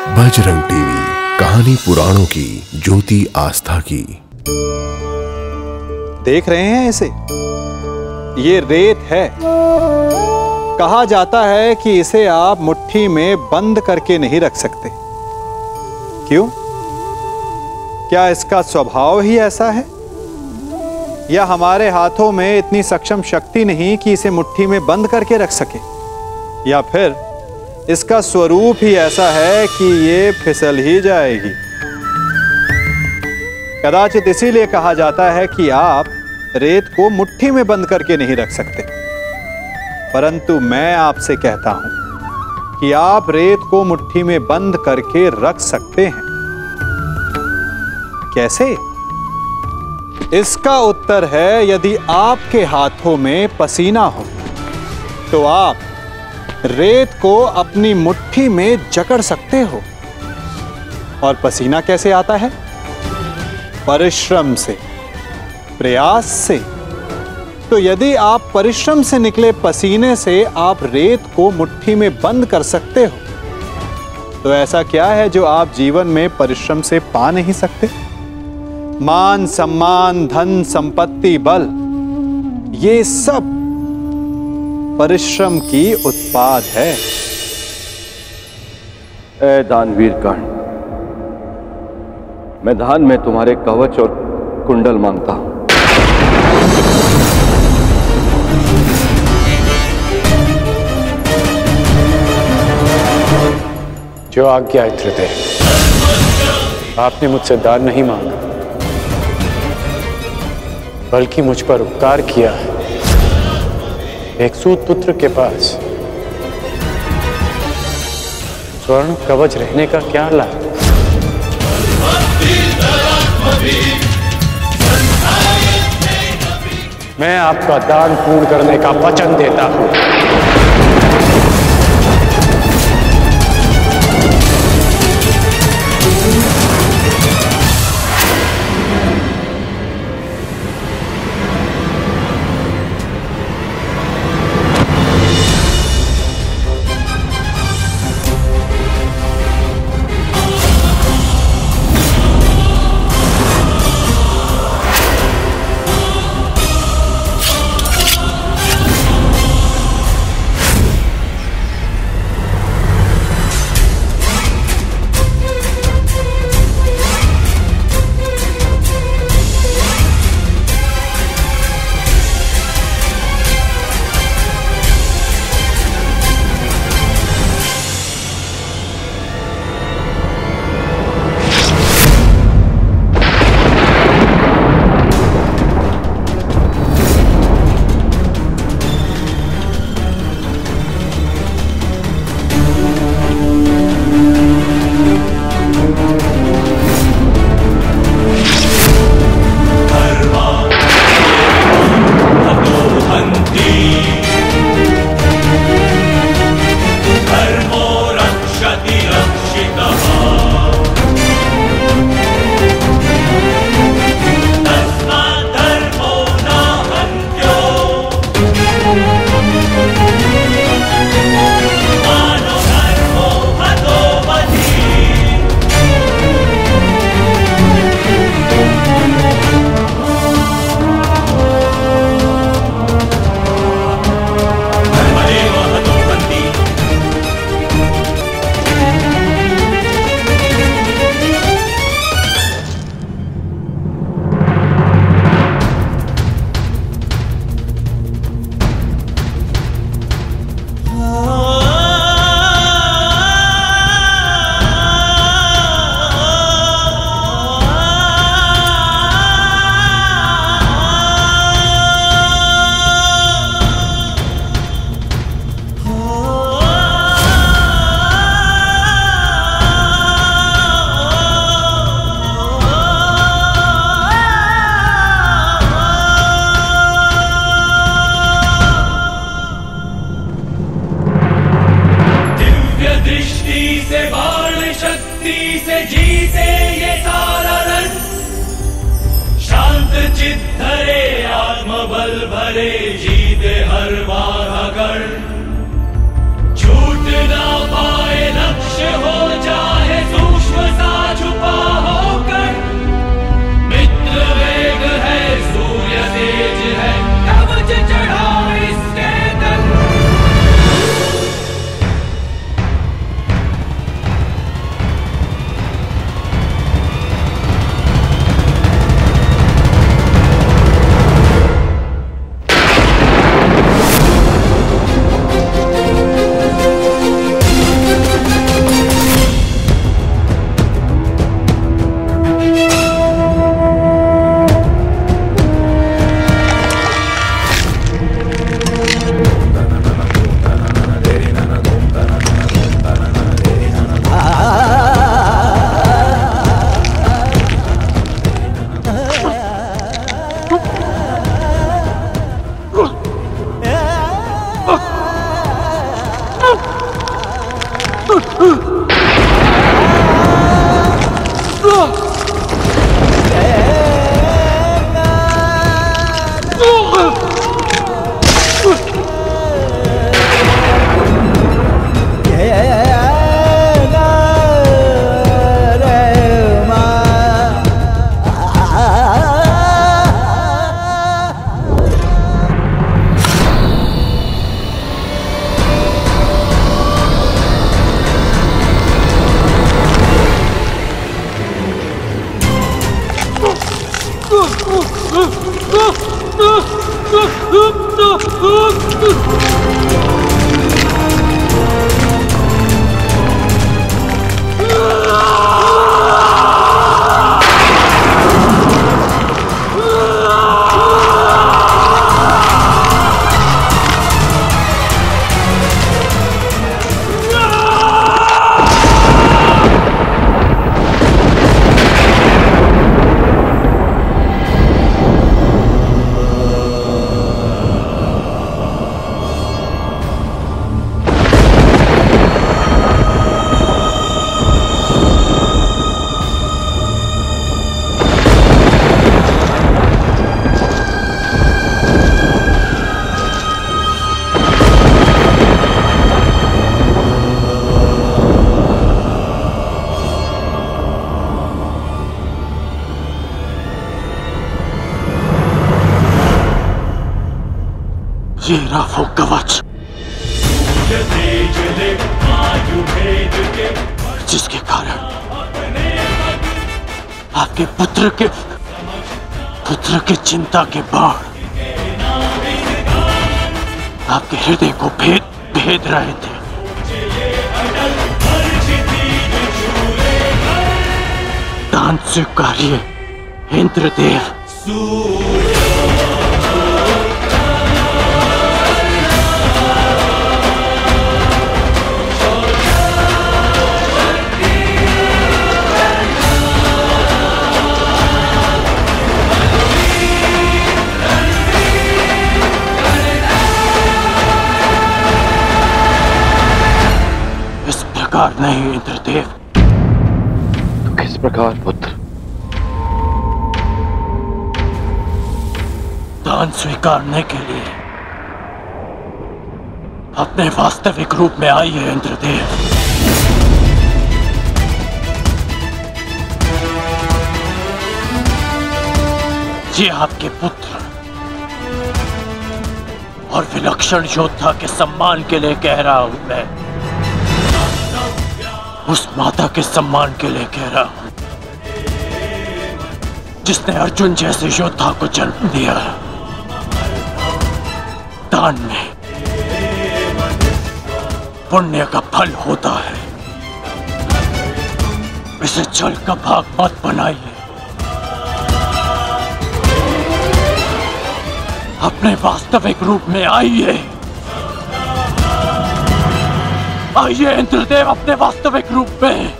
Bajrang TV, कहानी पुराणों की, ज्योति आस्था की। देख रहे हैं इसे? ये रेत है। कहा जाता है कि इसे आप मुट्ठी में बंद करके नहीं रख सकते। क्यों? क्या इसका स्वभाव ही ऐसा है, या हमारे हाथों में इतनी सक्षम शक्ति नहीं कि इसे मुट्ठी में बंद करके रख सके, या फिर इसका स्वरूप ही ऐसा है कि ये फिसल ही जाएगी। कदाचित इसीलिए कहा जाता है कि आप रेत को मुट्ठी में बंद करके नहीं रख सकते। परंतु मैं आपसे कहता हूं कि आप रेत को मुट्ठी में बंद करके रख सकते हैं। कैसे? इसका उत्तर है, यदि आपके हाथों में पसीना हो तो आप रेत को अपनी मुट्ठी में जकड़ सकते हो। और पसीना कैसे आता है? परिश्रम से, प्रयास से। तो यदि आप परिश्रम से निकले पसीने से आप रेत को मुट्ठी में बंद कर सकते हो, तो ऐसा क्या है जो आप जीवन में परिश्रम से पा नहीं सकते? मान, सम्मान, धन, संपत्ति, बल, ये सब परिश्रम की उत्पाद है। ए दानवीर कर्ण, मैं दान में तुम्हारे कवच और कुंडल मांगता हूं। जो आज्ञा इंद्रदेव, आपने मुझसे दान नहीं मांगा, बल्कि मुझ पर उपकार किया है। एक सूत पुत्र के पास स्वर्ण कवच रहने का क्या लाभ? मैं आपका दान पूर्ण करने का वचन देता हूं। बल भरे जीते हर बार अगर छूट ना पाए लक्ष्य हो जाए ये रहा वो कवच जिसके कारण आपके पुत्र के चिंता के बाण आपके हृदय को भेद रहे थे। दान स्वीकारिए इंद्रदेव। प्रकार नहीं इंद्रदेव। तो किस प्रकार पुत्र? दान स्वीकारने के लिए अपने वास्तविक रूप में आइए इंद्रदेव। ये आपके पुत्र और विलक्षण योद्धा के सम्मान के लिए कह रहा हूं मैं। उस माता के सम्मान के लिए कह रहा हूं जिसने अर्जुन जैसे योद्धा को जन्म दिया। दान में पुण्य का फल होता है। इसे जल का भाग मत बनाइए। अपने वास्तविक रूप में आइए। आइए इंद्रदेव अपने वास्तविक रूप में।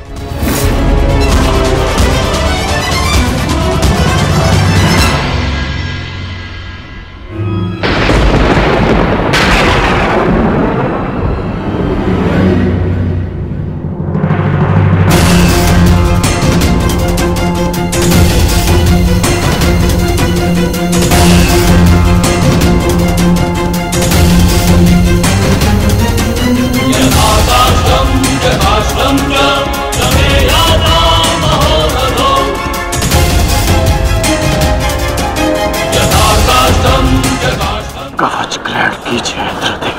कवच ग्रहण कीजिए इंद्रदेव।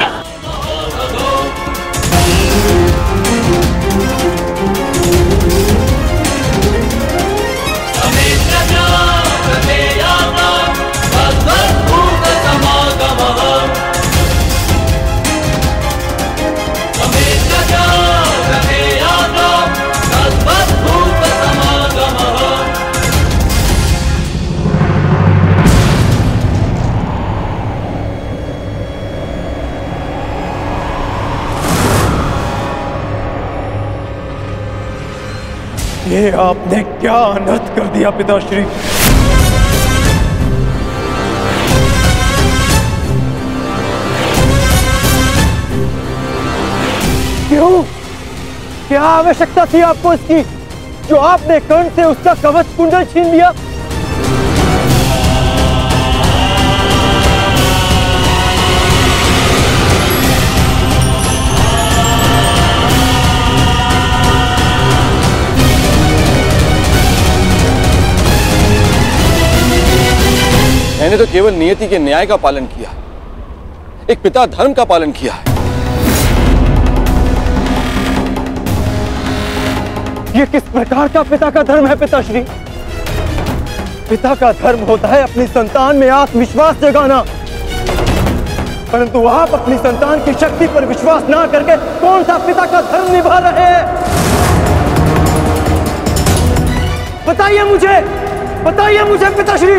ये आपने क्या अनर्थ कर दिया पिताश्री। क्या आवश्यकता थी आपको इसकी, जो आपने कर्ण से उसका कवच कुंडल छीन लिया? मैंने तो केवल नियति के न्याय का पालन किया, एक पिता धर्म का पालन किया है। ये किस प्रकार का पिता का धर्म है पिताश्री? पिता का धर्म होता है अपनी संतान में आत्मविश्वास जगाना, परंतु आप अपनी संतान की शक्ति पर विश्वास ना करके कौन सा पिता का धर्म निभा रहे हैं? बताइए मुझे पिताश्री।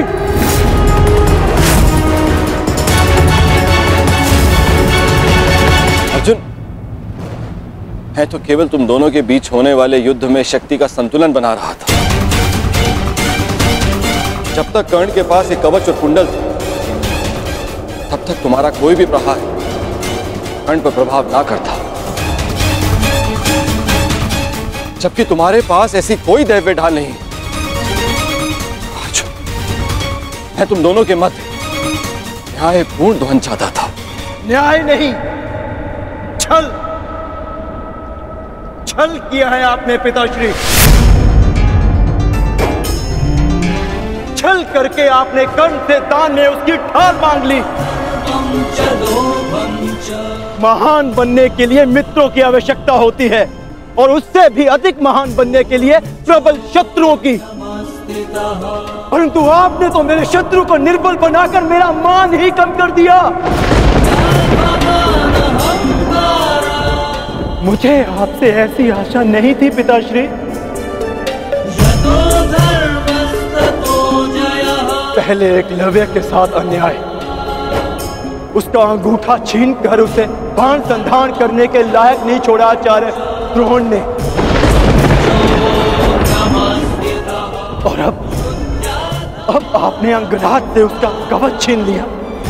अर्जुन, मैं तो केवल तुम दोनों के बीच होने वाले युद्ध में शक्ति का संतुलन बना रहा था। जब तक कर्ण के पास एक कवच और कुंडल थे, तब तक तुम्हारा कोई भी प्रहार कर्ण पर प्रभाव ना करता, जबकि तुम्हारे पास ऐसी कोई दैव्य ढाल नहीं। मैं तुम दोनों के मध्य न्यायपूर्ण ध्वंस चाहता था। न्याय नहीं, छल किया है आपने पिताश्री। छल करके आपने कर्ण से दान में उसकी ढाल मांग ली। महान बनने के लिए मित्रों की आवश्यकता होती है, और उससे भी अधिक महान बनने के लिए प्रबल शत्रुओं की। परंतु आपने तो मेरे शत्रु को निर्बल बनाकर मेरा मान ही कम कर दिया। मुझे आपसे ऐसी आशा नहीं थी पिताश्री। पहले एकलव्य के साथ अन्याय, उसका अंगूठा छीन कर उसे बाण संधान करने के लायक नहीं छोड़ा आचार्य द्रोण ने, और अब आपने अंगराज से उसका कवच छीन लिया।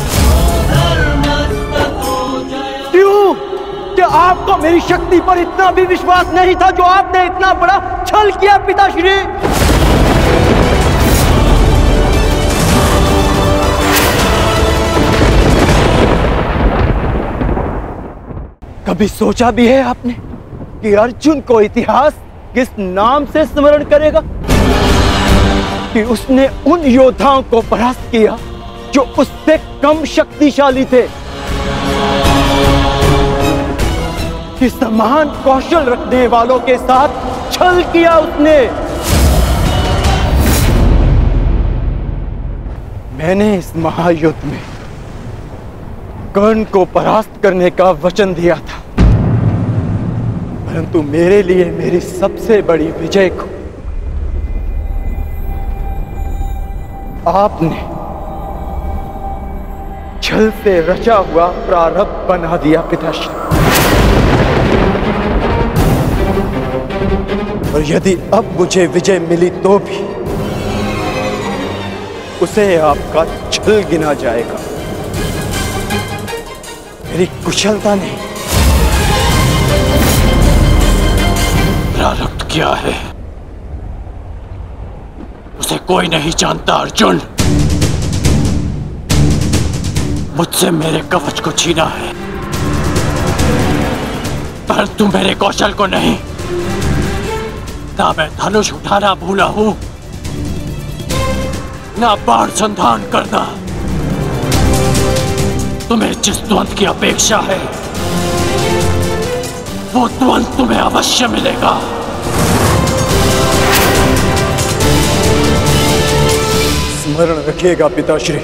क्यों? क्या आपको मेरी शक्ति पर इतना भी विश्वास नहीं था, जो आपने इतना बड़ा छल किया पिताश्री? कभी सोचा भी है आपने कि अर्जुन को इतिहास किस नाम से स्मरण करेगा? कि उसने उन योद्धाओं को परास्त किया जो उससे कम शक्तिशाली थे, कि समान कौशल रखने वालों के साथ छल किया उसने। मैंने इस महायुद्ध में कर्ण को परास्त करने का वचन दिया था, परंतु मेरे लिए मेरी सबसे बड़ी विजय को आपने छल से रचा हुआ प्रारब्ध बना दिया पिताश्री। और यदि अब मुझे विजय मिली तो भी उसे आपका छल गिना जाएगा, मेरी कुशलता नहीं। प्रारब्ध क्या है उसे कोई नहीं जानता अर्जुन। मुझसे मेरे कवच को छीना है, परंतु मेरे कौशल को नहीं। ना मैं धनुष उठाना भूला हूं, ना बाण संधान करना। तुम्हें जिस द्वंद की अपेक्षा है, वो द्वंद तुम्हें अवश्य मिलेगा। स्मरण रखिएगा पिताश्री,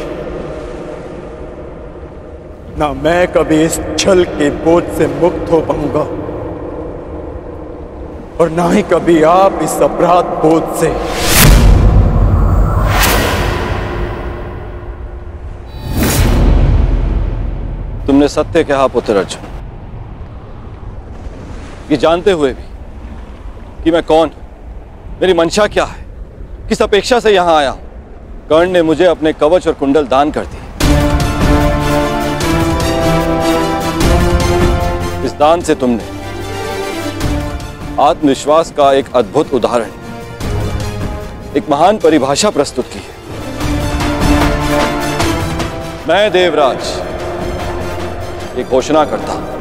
ना मैं कभी इस छल के बोझ से मुक्त हो पाऊंगा, और ना ही कभी आप इस अपराध बोझ से। तुमने सत्य कहा पुत्र अर्जुन। ये जानते हुए भी कि मैं कौन हूं, मेरी मंशा क्या है, किस अपेक्षा से यहां आया हूं, कर्ण ने मुझे अपने कवच और कुंडल दान कर दिए। इस दान से तुमने आत्मविश्वास का एक अद्भुत उदाहरण, एक महान परिभाषा प्रस्तुत की है। मैं देवराज ये घोषणा करता हूं,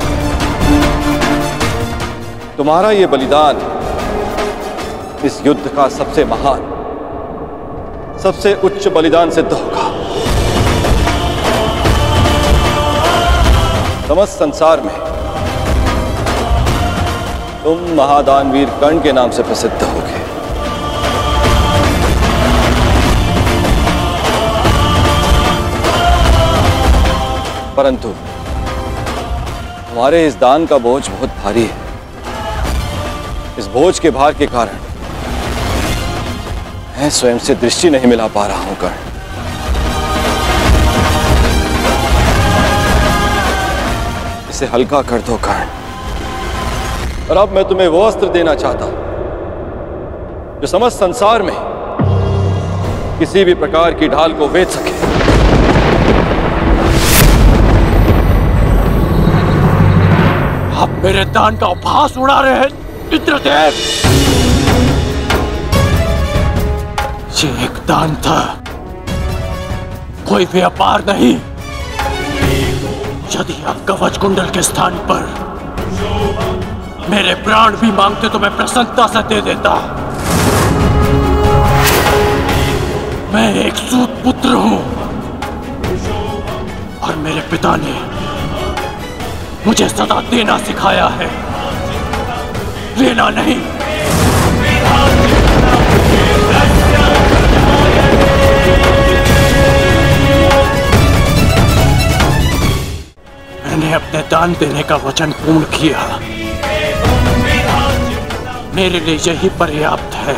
तुम्हारा ये बलिदान इस युद्ध का सबसे महान, सबसे उच्च बलिदान सिद्ध होगा। समस्त संसार में तुम महादानवीर कर्ण के नाम से प्रसिद्ध होगे। परंतु तुम्हारे इस दान का बोझ बहुत भारी है। इस बोझ के भार के कारण मैं स्वयं से दृष्टि नहीं मिला पा रहा हूं कर्ण। इसे हल्का कर दो कर्ण। और अब मैं तुम्हें वो अस्त्र देना चाहता हूं जो समस्त संसार में किसी भी प्रकार की ढाल को वेध सके। आप मेरे दान का उपहास उड़ा रहे हैं इंद्रदेव। ये एक दान था, कोई व्यापार नहीं। यदि आप कवच कुंडल के स्थान पर मेरे प्राण भी मांगते तो मैं प्रसन्नता से दे देता। मैं एक सूत पुत्र हूं और मेरे पिता ने मुझे सदा देना सिखाया है, लेना नहीं। मैंने अपने दान देने का वचन पूर्ण किया। मेरे लिए यही पर्याप्त है।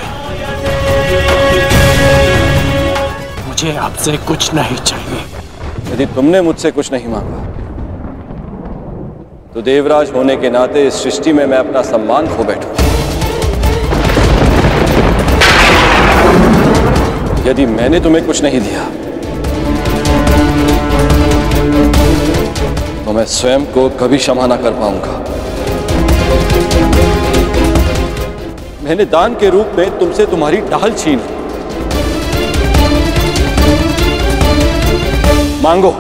मुझे आपसे कुछ नहीं चाहिए। यदि तुमने मुझसे कुछ नहीं मांगा तो देवराज होने के नाते इस सृष्टि में मैं अपना सम्मान खो बैठूं। यदि मैंने तुम्हें कुछ नहीं दिया तो मैं स्वयं को कभी क्षमा ना कर पाऊंगा। मैंने दान के रूप में तुमसे तुम्हारी ढाल छीन ली। मांगो,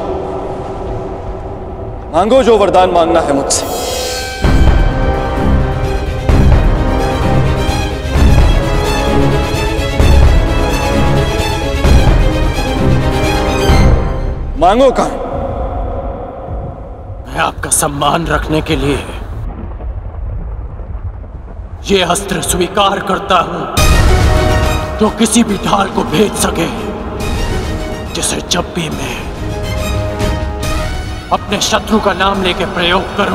मांगो जो वरदान मांगना है मुझसे। मांगो कर्ण। मैं आपका सम्मान रखने के लिए ये अस्त्र स्वीकार करता हूं जो किसी भी ढाल को भेद सके, जिसे जब भी मैं अपने शत्रु का नाम लेके प्रयोग करूं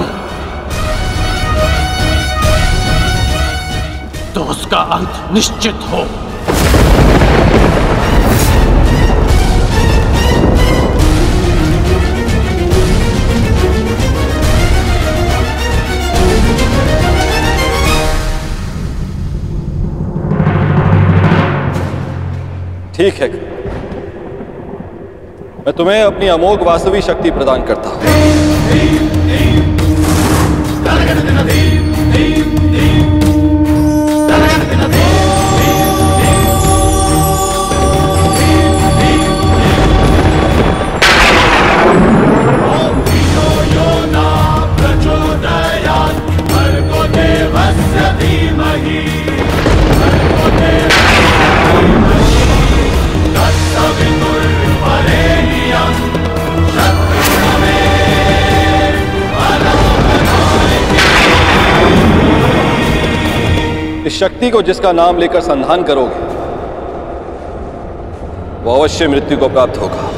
तो उसका अंत निश्चित हो। ठीक है, मैं तुम्हें अपनी अमोघ वास्तविक शक्ति प्रदान करता हूं। इस शक्ति को जिसका नाम लेकर संधान करोगे वो अवश्य मृत्यु को प्राप्त होगा,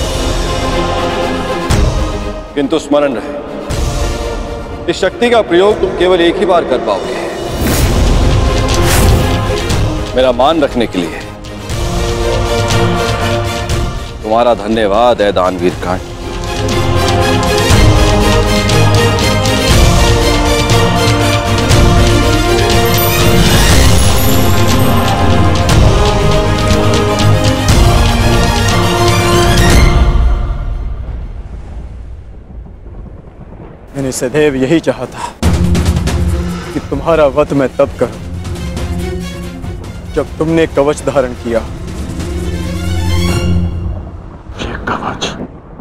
किंतु स्मरण रहे इस शक्ति का प्रयोग तुम केवल एक ही बार कर पाओगे। मेरा मान रखने के लिए तुम्हारा धन्यवाद है दानवीर कर्ण। मैंने सदैव यही चाहा था कि तुम्हारा वध मैं तब करूं जब तुमने कवच धारण किया। ये कवच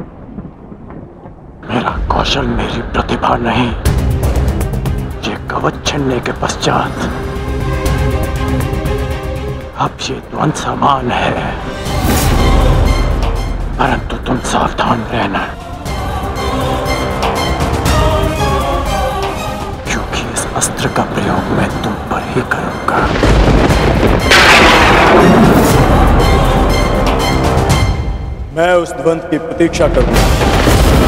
मेरा कौशल, मेरी प्रतिभा नहीं। ये कवच छिनने के पश्चात अब ये द्वंद समान है, परंतु तुम सावधान रहना, क्योंकि इस अस्त्र का प्रयोग मैं तुम पर ही करूंगा। मैं उस द्वंद की प्रतीक्षा करूंगा।